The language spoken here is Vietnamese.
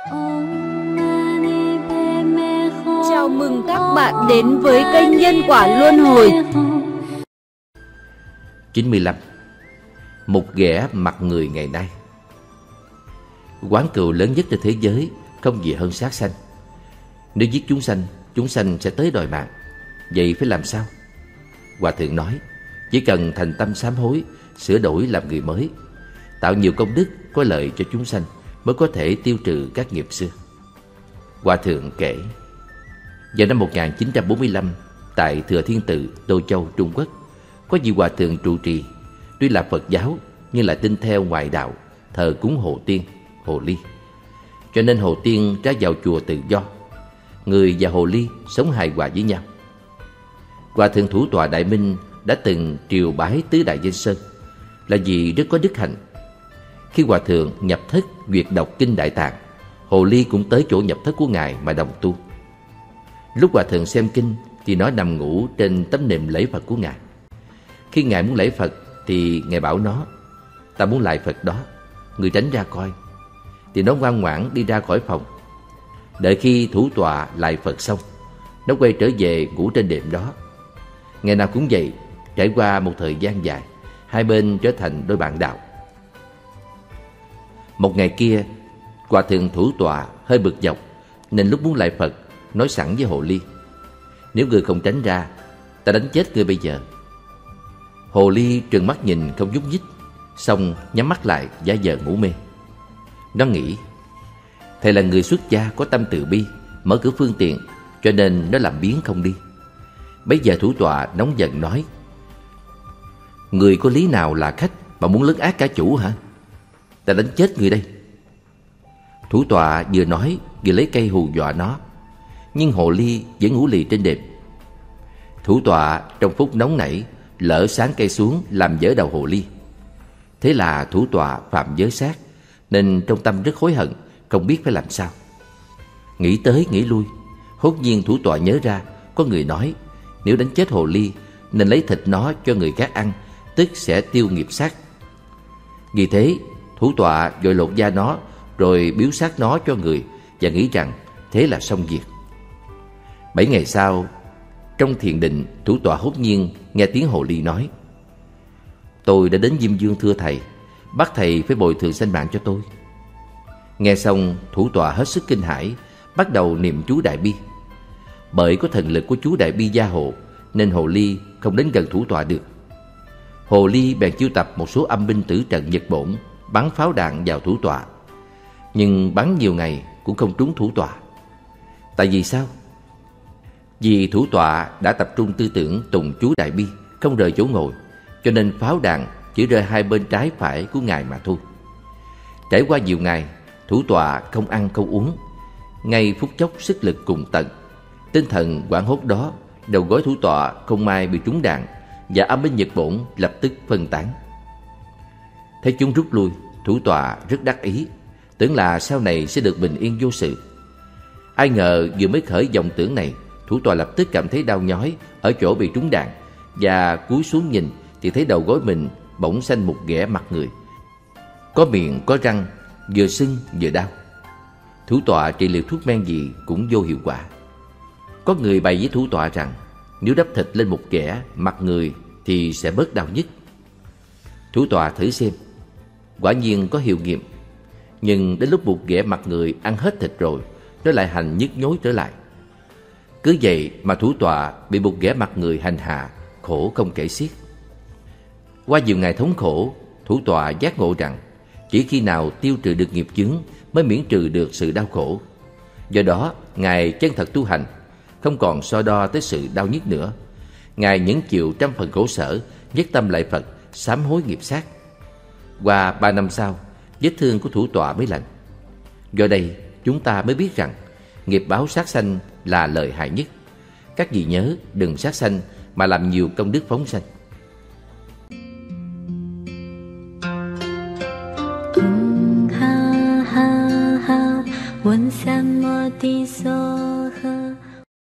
Chào mừng các bạn đến với kênh Nhân Quả Luân Hồi. 95. Một ghẻ mặt người ngày nay. Quán cừu lớn nhất trên thế giới không gì hơn sát sanh. Nếu giết chúng sanh sẽ tới đòi mạng. Vậy phải làm sao? Hòa thượng nói, chỉ cần thành tâm sám hối, sửa đổi làm người mới, tạo nhiều công đức có lợi cho chúng sanh, mới có thể tiêu trừ các nghiệp xưa. Hòa thượng kể, vào năm 1945, tại Thừa Thiên Tự, Tô Châu, Trung Quốc, có vị hòa thượng trụ trì, tuy là Phật giáo nhưng lại tin theo ngoại đạo, thờ cúng Hồ Tiên, Hồ Ly. Cho nên Hồ Tiên ra vào chùa tự do, người và Hồ Ly sống hài hòa với nhau. Hòa thượng thủ tọa Đại Minh đã từng triều bái tứ đại danh sơn, là vì rất có đức hạnh. Khi hòa thượng nhập thất duyệt đọc kinh Đại Tạng, Hồ Ly cũng tới chỗ nhập thất của ngài mà đồng tu. Lúc hòa thượng xem kinh thì nó nằm ngủ trên tấm nệm lễ Phật của ngài. Khi ngài muốn lễ Phật thì ngài bảo nó, ta muốn lại Phật đó, người tránh ra coi. Thì nó ngoan ngoãn đi ra khỏi phòng. Đợi khi thủ tọa lại Phật xong, nó quay trở về ngủ trên đệm đó. Ngày nào cũng vậy. Trải qua một thời gian dài, hai bên trở thành đôi bạn đạo. Một ngày kia, hòa thượng thủ tọa hơi bực dọc, nên lúc muốn lại Phật nói sẵn với Hồ Ly, nếu ngươi không tránh ra, ta đánh chết ngươi bây giờ. Hồ Ly trừng mắt nhìn không nhúc nhích, xong nhắm mắt lại giả vờ ngủ mê. Nó nghĩ, thầy là người xuất gia có tâm từ bi, mở cửa phương tiện, cho nên nó làm biếng không đi. Bấy giờ thủ tọa nóng giận nói, người có lý nào là khách mà muốn lấn át cả chủ hả? Ta đánh chết người đây. Thủ tọa vừa nói vừa lấy cây hù dọa nó, nhưng Hồ Ly vẫn ngủ lì trên đệm. Thủ tọa trong phút nóng nảy lỡ sáng cây xuống làm vỡ đầu Hồ Ly. Thế là thủ tọa phạm giới sát, nên trong tâm rất hối hận, không biết phải làm sao. Nghĩ tới nghĩ lui, hốt nhiên thủ tọa nhớ ra có người nói nếu đánh chết Hồ Ly nên lấy thịt nó cho người khác ăn, tức sẽ tiêu nghiệp sát. Vì thế thủ tọa vội lột da nó rồi biếu xác nó cho người, và nghĩ rằng thế là xong việc. 7 ngày sau, trong thiền định, thủ tọa hốt nhiên nghe tiếng Hồ Ly nói, tôi đã đến Diêm Dương thưa thầy, bắt thầy phải bồi thường sanh mạng cho tôi. Nghe xong, thủ tọa hết sức kinh hãi, bắt đầu niệm chú Đại Bi. Bởi có thần lực của chú Đại Bi gia hộ, nên Hồ Ly không đến gần thủ tọa được. Hồ Ly bèn chiêu tập một số âm binh tử trận Nhật Bổn bắn pháo đạn vào thủ tọa, nhưng bắn nhiều ngày cũng không trúng thủ tọa. Tại vì sao? Vì thủ tọa đã tập trung tư tưởng tụng chú Đại Bi, không rời chỗ ngồi, cho nên pháo đạn chỉ rơi hai bên trái phải của ngài mà thôi. Trải qua nhiều ngày, thủ tọa không ăn không uống, ngay phút chốc sức lực cùng tận. Tinh thần hoảng hốt đó, đầu gối thủ tọa không may bị trúng đạn, và âm binh Nhật Bổn lập tức phân tán. Thấy chúng rút lui, thủ tọa rất đắc ý, tưởng là sau này sẽ được bình yên vô sự. Ai ngờ vừa mới khởi vọng tưởng này, thủ tọa lập tức cảm thấy đau nhói ở chỗ bị trúng đạn, và cúi xuống nhìn thì thấy đầu gối mình bỗng xanh một ghẻ mặt người, có miệng có răng, vừa sưng vừa đau. Thủ tọa trị liệu thuốc men gì cũng vô hiệu quả. Có người bày với thủ tọa rằng nếu đắp thịt lên một ghẻ mặt người thì sẽ bớt đau nhức. Thủ tọa thử xem, quả nhiên có hiệu nghiệm. Nhưng đến lúc một ghẻ mặt người ăn hết thịt rồi, nó lại hành nhức nhối trở lại. Cứ vậy mà thủ tọa bị một ghẻ mặt người hành hạ, khổ không kể xiết. Qua nhiều ngày thống khổ, thủ tọa giác ngộ rằng chỉ khi nào tiêu trừ được nghiệp chướng mới miễn trừ được sự đau khổ. Do đó, ngài chân thật tu hành, không còn so đo tới sự đau nhức nữa. Ngài nhẫn chịu trăm phần khổ sở, nhất tâm lại Phật, sám hối nghiệp sát. Qua 3 năm sau, vết thương của thủ tọa mới lành. Do đây, chúng ta mới biết rằng nghiệp báo sát sanh là lợi hại nhất. Các vị nhớ đừng sát sanh mà làm nhiều công đức phóng sanh.